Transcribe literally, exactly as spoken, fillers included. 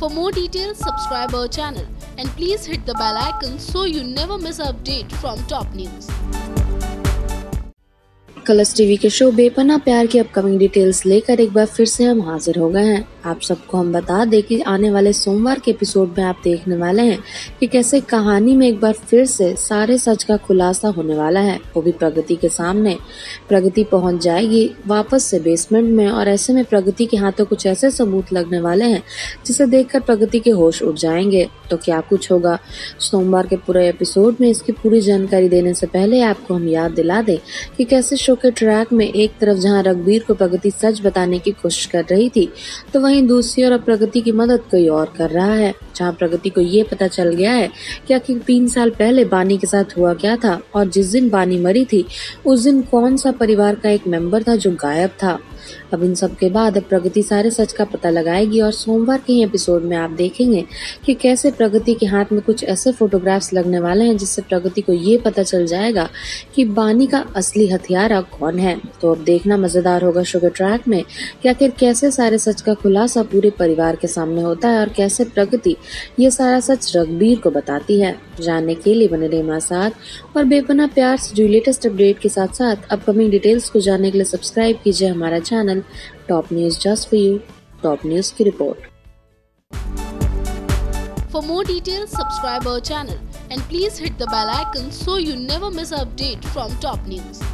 For more details, subscribe our channel and please hit the bell icon so you never miss an update from top news. Colors TV के show Bepannah Pyaar की upcoming details लेकर एक बार फिर से हम हाजिर हो गए हैं। आप सबको हम बता दें कि आने वाले सोमवार के एपिसोड में आप देखने वाले हैं कि कैसे कहानी में एक बार फिर से सारे सच का खुलासा होने वाला है, वो भी प्रगति के सामने। प्रगति पहुंच जाएगी वापस से बेसमेंट में और ऐसे में प्रगति के हाथों कुछ ऐसे सबूत लगने वाले हैं जिसे देखकर प्रगति के होश उड़ जाएंगे। तो क्या कुछ होगा सोमवार के पूरे एपिसोड में, इसकी पूरी जानकारी देने से पहले आपको हम याद दिला दें कि कैसे शो के ट्रैक में एक तरफ जहां रघुवीर को प्रगति सच बताने की कोशिश कर रही थी, तो वहीं दूसरी ओर प्रगति की मदद कोई और कर रहा है। जहां प्रगति को ये पता चल गया है कि आखिर तीन साल पहले बानी के साथ हुआ क्या था और जिस दिन बानी मरी थी उस दिन कौन सा परिवार का एक मेंबर था जो गायब था। अब इन सब के बाद अब प्रगति सारे सच का पता लगाएगी और सोमवार के ही एपिसोड में आप देखेंगे कि कैसे प्रगति के हाथ में कुछ ऐसे फोटोग्राफ्स लगने वाले हैं जिससे प्रगति को ये पता चल जाएगा कि बानी का असली हथियारा कौन है। तो अब देखना मजेदार होगा शो के ट्रैक में कि आखिर कैसे सारे सच का खुलासा पूरे परिवार के सामने होता है और कैसे प्रगति ये सारा सच रघुवीर को बताती है। जानने के लिए बने रहिए हमारे साथ और बेपनाह प्यार से जुड़ी लेटेस्ट अपडेट के साथ साथ अपकमिंग डिटेल्स को जानने के लिए सब्सक्राइब कीजिए हमारा channel top news just for you. Top news की report. For more details, subscribe our channel and please hit the bell icon so you never miss an update from top news.